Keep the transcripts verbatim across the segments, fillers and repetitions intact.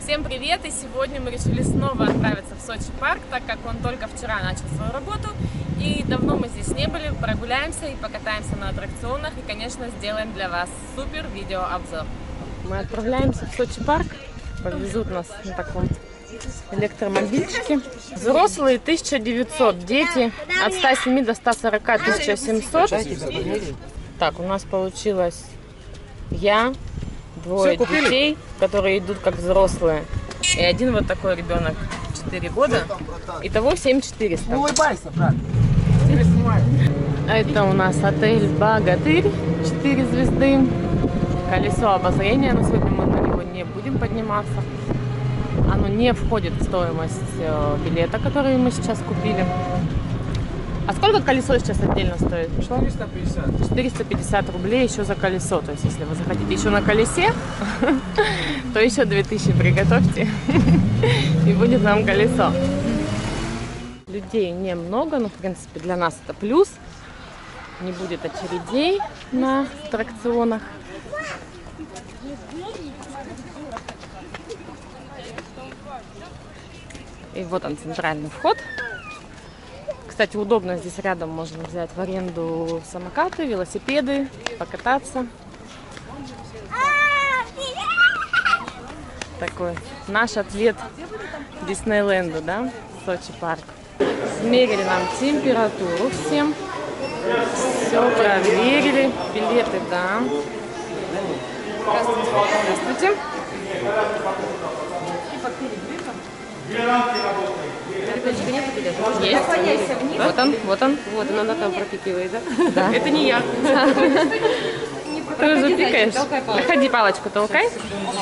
Всем привет! И сегодня мы решили снова отправиться в Сочи парк, так как он только вчера начал свою работу. И давно мы здесь не были, прогуляемся и покатаемся на аттракционах. И, конечно, сделаем для вас супер видеообзор. Мы отправляемся в Сочи парк. Повезут нас на таком электромобильчике. Взрослые тысяча девятьсот, дети от ста семи до ста сорока тысяча семьсот. Так, у нас получилось я, двое детей, которые идут как взрослые, и один вот такой ребенок, четыре года. Итого семь тысяч четыреста. Улыбайся, брат. Это у нас отель Богатырь, четыре звезды. Колесо обозрения, но сегодня мы на него не будем подниматься. Оно не входит в стоимость билета, который мы сейчас купили. А сколько колесо сейчас отдельно стоит? четыреста пятьдесят. четыреста пятьдесят рублей еще за колесо. То есть, если вы захотите еще на колесе, то еще две тысячи приготовьте. И будет вам колесо. Людей немного, но, в принципе, для нас это плюс. Не будет очередей на аттракционах. И вот он, центральный вход. Кстати, удобно, здесь рядом можно взять в аренду самокаты, велосипеды, покататься. Такой наш ответ Диснейленду, да, Сочи парк. Смерили нам температуру всем. Все проверили. Билеты, да. Здравствуйте. Здравствуйте. Ребеночка нет билета? Есть. Вот он, вот он. Вот, она там пропикивает, да? Да. Это не я. Ты уже пикаешь? Проходи, палочку толкай.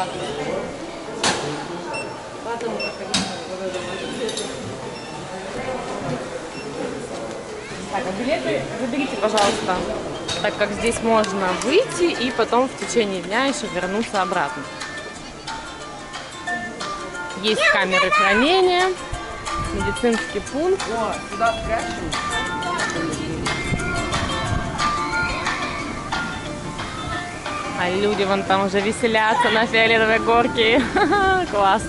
Так, а билеты заберите, пожалуйста, так как здесь можно выйти и потом в течение дня еще вернуться обратно. Есть камеры хранения, медицинский пункт. О, сюда спрячем. А люди вон там уже веселятся на фиолетовой горке. Класс.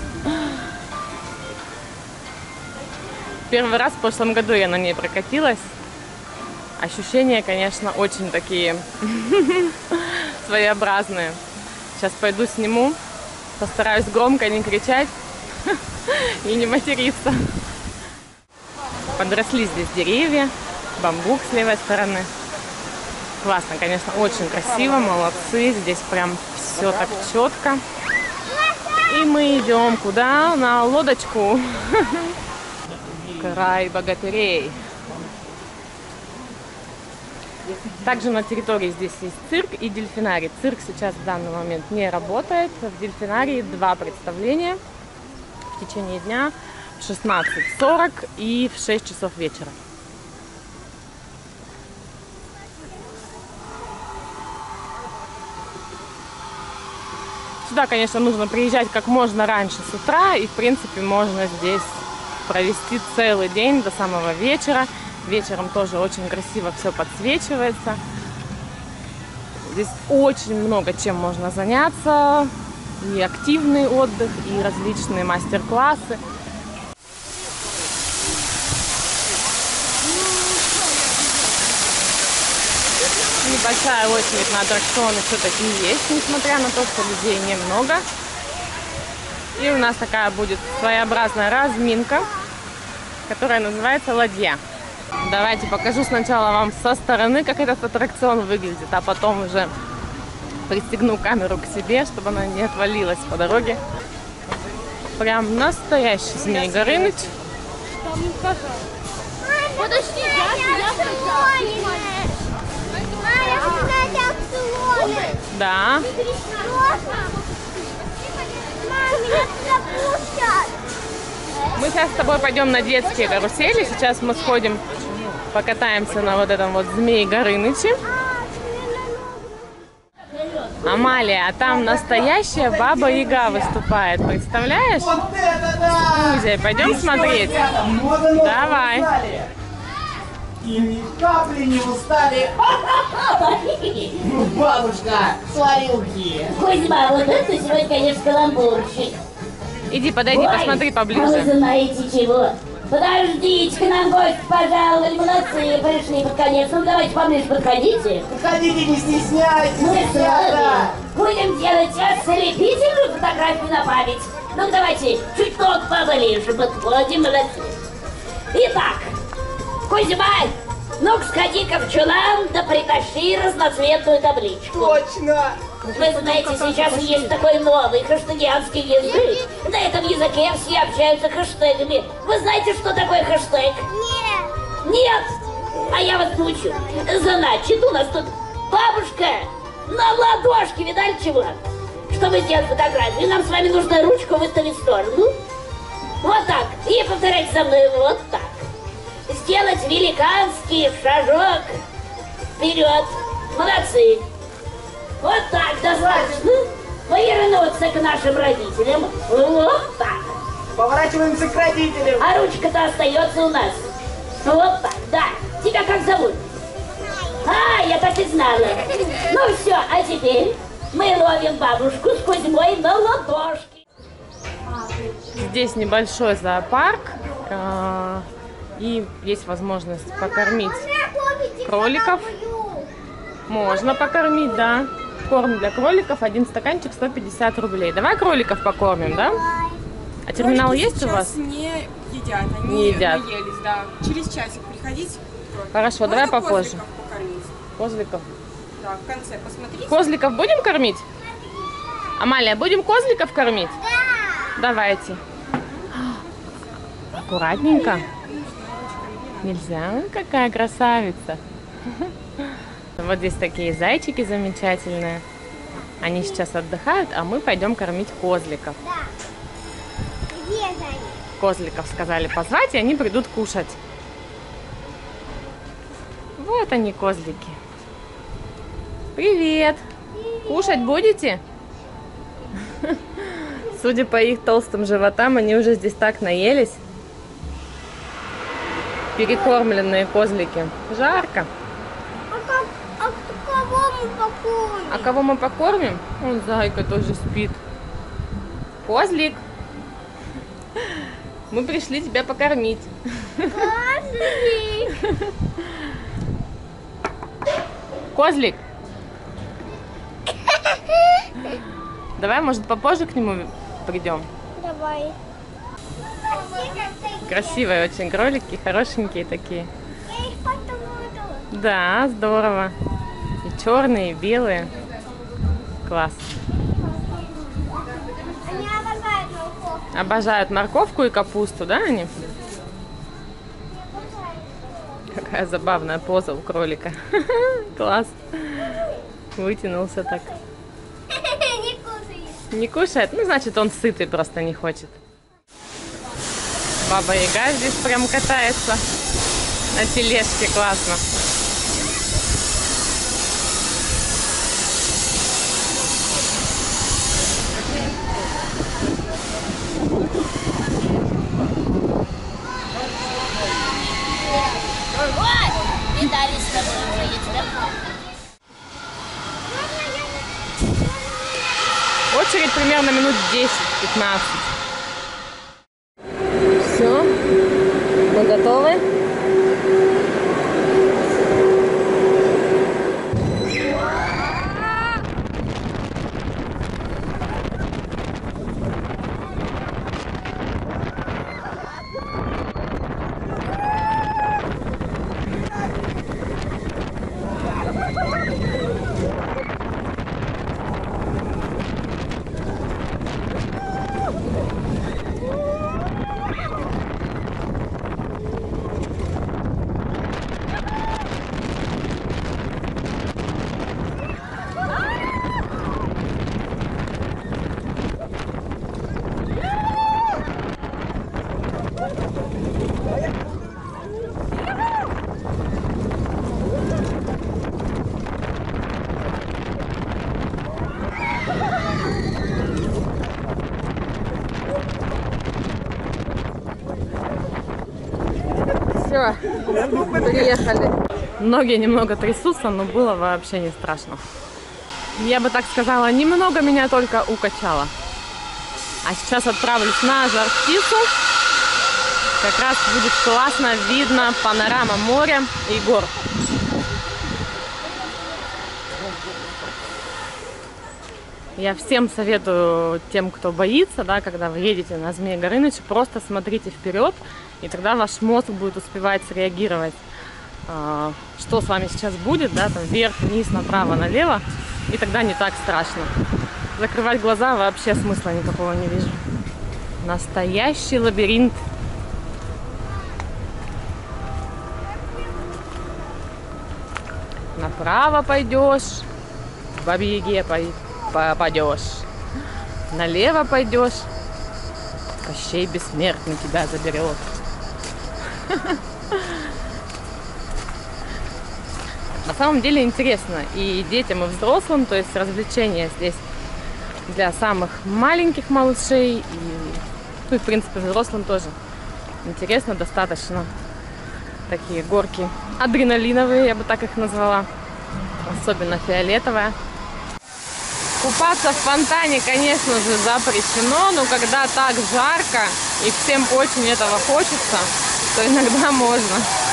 Первый раз в прошлом году я на ней прокатилась. Ощущения, конечно, очень такие своеобразные. Сейчас пойду сниму, постараюсь громко не кричать и не материться. Подросли здесь деревья, бамбук с левой стороны. Классно, конечно, очень красиво, молодцы. Здесь прям все так четко. И мы идем куда? На лодочку. Край богатырей. Также на территории здесь есть цирк и дельфинарий. Цирк сейчас в данный момент не работает. В дельфинарии два представления в течение дня в шестнадцать сорок и в шесть часов вечера. Сюда, конечно, нужно приезжать как можно раньше с утра, и, в принципе, можно здесь провести целый день до самого вечера. Вечером тоже очень красиво все подсвечивается. Здесь очень много чем можно заняться. И активный отдых, и различные мастер-классы. Небольшая очередь на аттракционы все-таки есть, несмотря на то, что людей немного. И у нас такая будет своеобразная разминка, которая называется ладья. Давайте покажу сначала вам со стороны, как этот аттракцион выглядит, а потом уже пристегну камеру к себе, чтобы она не отвалилась по дороге. Прям настоящий Змей Горыныч. Подожди, Да. Мы сейчас с тобой пойдем на детские карусели. Сейчас мы сходим, покатаемся на вот этом вот Змей Горыныче. Амалия, а там настоящая Баба Яга выступает. Представляешь? Кузя, пойдем смотреть? Давай. И ни капли не устали. Бабушка, сварилки. Кузьма, вот это сегодня, конечно, каламбурчик. Иди, подойди, Ой, посмотри а вы поближе. знаете чего? Подождите, к нам гости пожаловали, молодцы, пришли под конец. Ну давайте поближе подходите. Подходите, не стесняйтесь, Мы с ребята. вами будем делать ослепительную фотографию на память. Ну давайте чуть-чуть поближе подходим, молодцы. Итак, Кузьма, ну-ка сходи-ка в чулан, да притащи разноцветную табличку. Точно. Вы знаете, сейчас есть такой новый хаштагианский язык. На этом языке все общаются хэштегами. Вы знаете, что такое хэштег? Нет. Нет? А я вас научу. Значит, у нас тут бабушка на ладошке, видали чего? Чтобы сделать фотографию, нам с вами нужно ручку выставить в сторону. Вот так. И повторяйте за мной вот так. Сделать великанский шажок вперед. Молодцы. Вот так, достаточно. Повернуться к нашим родителям. Вот так. Поворачиваемся к родителям. А ручка-то остается у нас. Вот так, да. Тебя как зовут? А, я так и знала. Ну все, а теперь мы ловим бабушку с Кузьмой на ладошки. Здесь небольшой зоопарк. э, И есть возможность покормить кроликов. Можно покормить, да. Корм для кроликов, один стаканчик сто пятьдесят рублей. Давай кроликов покормим, да? А терминал Кролики есть у вас? сейчас не едят, они Не едят. наелись, да. Через часик приходите. Хорошо, Можно давай попозже. козликов покормить? Козликов. Да, в конце посмотрите. Козликов будем кормить? Амалия, будем козликов кормить? Да. Давайте. Аккуратненько. Нельзя. Ой, какая красавица. Вот здесь такие зайчики замечательные. Они сейчас отдыхают, а мы пойдем кормить козликов. Где они? Козликов сказали позвать, и они придут кушать. Вот они, козлики. Привет! Кушать будете? Судя по их толстым животам, они уже здесь так наелись. Перекормленные козлики. Жарко. А, как, а кого мы покормим? А кого мы покормим? Он, зайка, тоже спит. Козлик. Мы пришли тебя покормить. Козлик. Козлик. Давай, может, попозже к нему придем? Давай. Красивые очень кролики, хорошенькие такие. Я их потом буду. Да, здорово. И черные, и белые. Класс. Они обожают морковку. Обожают морковку и капусту, да, они? Какая забавная поза у кролика. Класс. Вытянулся так. Не кушают. Не кушает? Ну, значит, он сытый, просто не хочет. Баба Яга здесь прям катается на тележке. Классно. Ой, видались с тобой уже, я тебя помню. Очередь примерно минут десять-пятнадцать. Все, мы готовы. Все, приехали. Ноги немного трясутся, но было вообще не страшно. Я бы так сказала, немного меня только укачало. А сейчас отправлюсь на Жар-Птицу. Как раз будет классно видно панорама моря и гор. Я всем советую, тем, кто боится, да, когда вы едете на Змей Горыныч, просто смотрите вперед, и тогда ваш мозг будет успевать среагировать, что с вами сейчас будет, да, там вверх, вниз, направо, налево, и тогда не так страшно. Закрывать глаза вообще смысла никакого не вижу. Настоящий лабиринт. Направо пойдешь, в Бабе-Яге попадешь. Налево пойдешь, Кощей Бессмертный тебя заберет. На самом деле интересно и детям, и взрослым, то есть развлечения здесь для самых маленьких малышей, и, ну, и в принципе взрослым тоже интересно достаточно. Такие горки адреналиновые, я бы так их назвала, особенно фиолетовая. Купаться в фонтане, конечно же, запрещено, но когда так жарко и всем очень этого хочется, то иногда можно.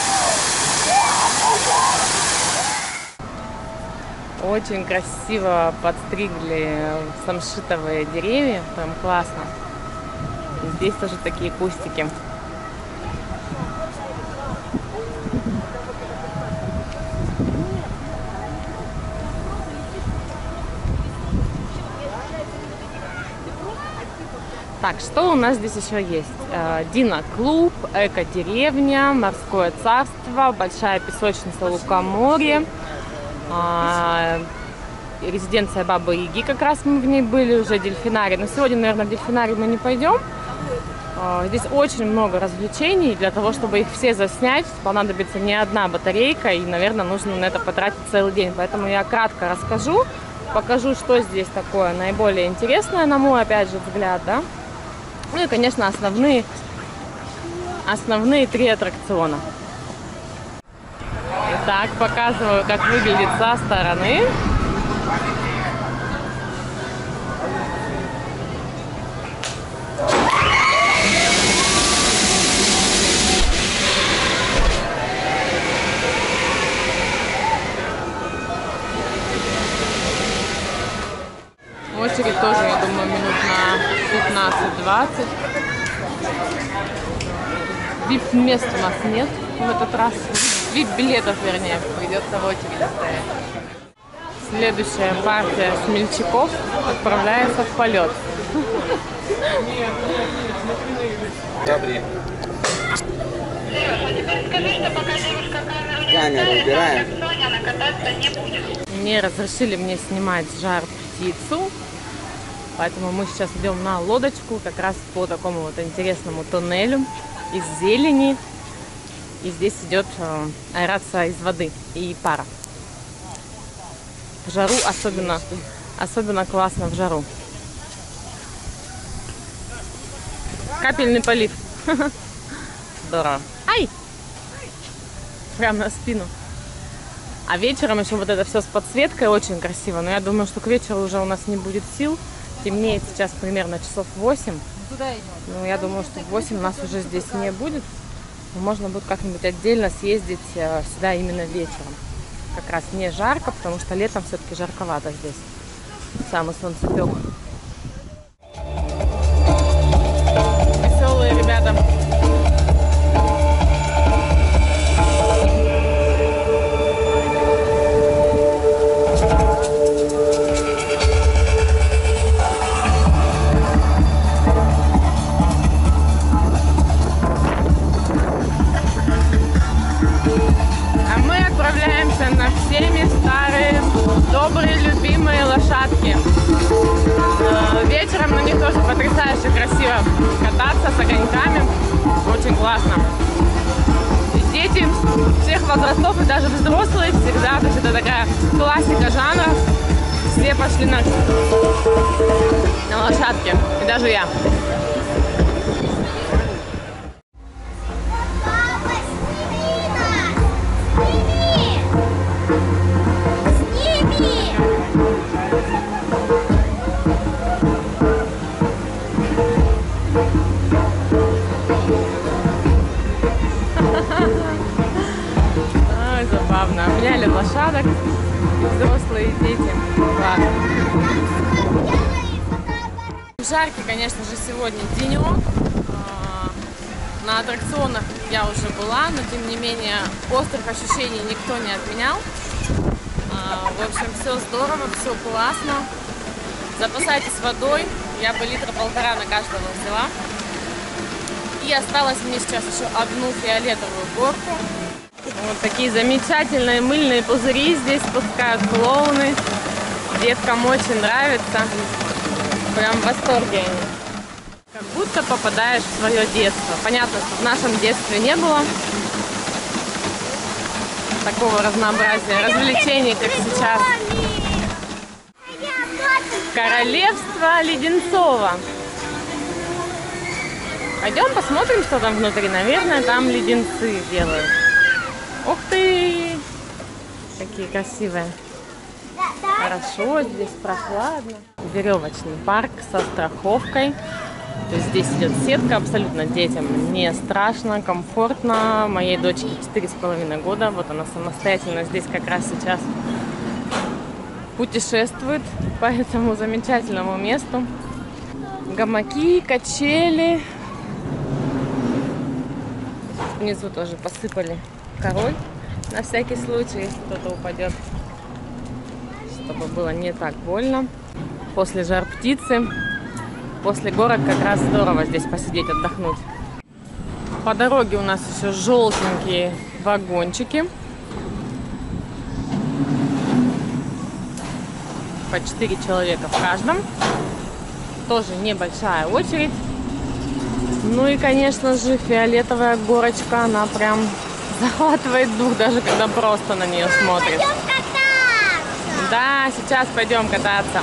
Очень красиво подстригли самшитовые деревья, прям классно. И здесь тоже такие кустики. Так, что у нас здесь еще есть? Дина-клуб, эко-деревня, морское царство, большая песочница Лукоморье, резиденция Бабы-Яги, как раз мы в ней были, уже дельфинарий. Но сегодня, наверное, в дельфинарий мы не пойдем. Здесь очень много развлечений. Для того, чтобы их все заснять, понадобится не одна батарейка, и, наверное, нужно на это потратить целый день. Поэтому я кратко расскажу, покажу, что здесь такое наиболее интересное, на мой, опять же, взгляд, да. Ну и, конечно, основные, основные три аттракциона. Итак, показываю, как выглядит со стороны. Очередь тоже, я думаю, минут на пятнадцать-двадцать. Вип-мест у нас нет в этот раз. Вип-билетов, вернее, придется в очереди стоять. Следующая партия смельчаков отправляется в полет. Добрый. Камеру убираем. Не разрешили мне снимать Жар-Птицу, поэтому мы сейчас идем на лодочку как раз по такому вот интересному туннелю из зелени. И здесь идет э, аэрация из воды и пара. В жару особенно, особенно классно в жару. Капельный полив. Здорово. Ай! Прям на спину. А вечером еще вот это все с подсветкой очень красиво. Но я думаю, что к вечеру уже у нас не будет сил. Темнеет сейчас примерно часов восемь. Ну, я думаю, что в восемь нас уже здесь не будет. Можно будет как-нибудь отдельно съездить сюда именно вечером. Как раз не жарко, потому что летом все-таки жарковато здесь. Самый солнцепек. Веселые ребята. На всеми старые, добрые, любимые лошадки. Вечером на них тоже потрясающе красиво кататься с огоньками. Очень классно. Дети всех возрастов и даже взрослые всегда. То есть это такая классика жанра. Все пошли на, на лошадки. И даже я. Жаркий, конечно же, сегодня денек. На аттракционах я уже была, но тем не менее острых ощущений никто не отменял. В общем, все здорово, все классно. Запасайтесь водой. Я бы литра полтора на каждого взяла. И осталось мне сейчас еще одну фиолетовую горку. Вот такие замечательные мыльные пузыри здесь спускают клоуны. Деткам очень нравится. Прям в восторге они. Как будто попадаешь в свое детство. Понятно, что в нашем детстве не было такого разнообразия развлечений, как сейчас. Королевство Леденцова. Пойдем посмотрим, что там внутри. Наверное, там леденцы делают. Ух ты! Какие красивые. Хорошо, здесь прохладно. Веревочный парк со страховкой. То есть здесь идет сетка, абсолютно детям не страшно, комфортно. Моей дочке четыре с половиной года, вот она самостоятельно здесь как раз сейчас путешествует по этому замечательному месту. Гамаки, качели. Внизу тоже посыпали король на всякий случай, если кто-то упадет, чтобы было не так больно. После жар птицы. После горок как раз здорово здесь посидеть, отдохнуть. По дороге у нас еще желтенькие вагончики. По четыре человека в каждом. Тоже небольшая очередь. Ну и, конечно же, фиолетовая горочка, она прям захватывает дух, даже когда просто на нее смотришь. Да, сейчас пойдем кататься.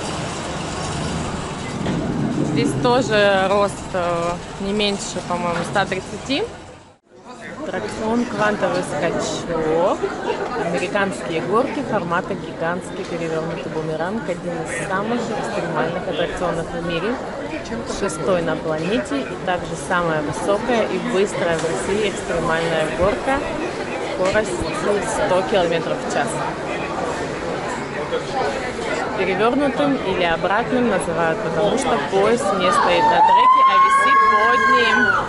Здесь тоже рост не меньше, по-моему, ста тридцати. Аттракцион «Квантовый скачок». Американские горки формата гигантский перевернутый бумеранг. Один из самых экстремальных аттракционов в мире. Шестой на планете и также самая высокая и быстрая в России экстремальная горка. Скорость сто километров в час. Перевернутым или обратным называют, потому что поезд не стоит на треке, а висит под ним.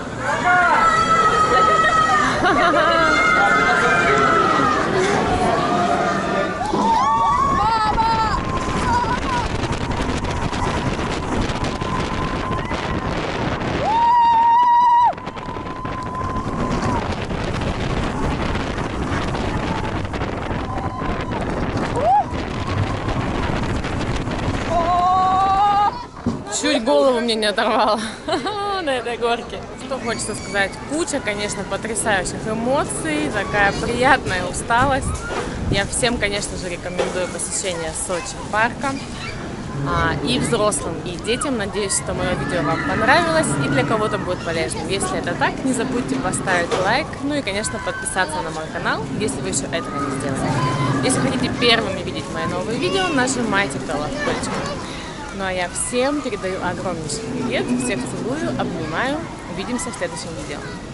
Чуть голову мне не оторвало на этой горке. Что хочется сказать? Куча, конечно, потрясающих эмоций, такая приятная усталость. Я всем, конечно же, рекомендую посещение Сочи парка. А, и взрослым, и детям. Надеюсь, что мое видео вам понравилось и для кого-то будет полезным. Если это так, не забудьте поставить лайк, ну и, конечно, подписаться на мой канал, если вы еще этого не сделали. Если хотите первыми видеть мои новые видео, нажимайте колокольчик. Ну а я всем передаю огромнейший привет, всех целую, обнимаю, увидимся в следующем видео.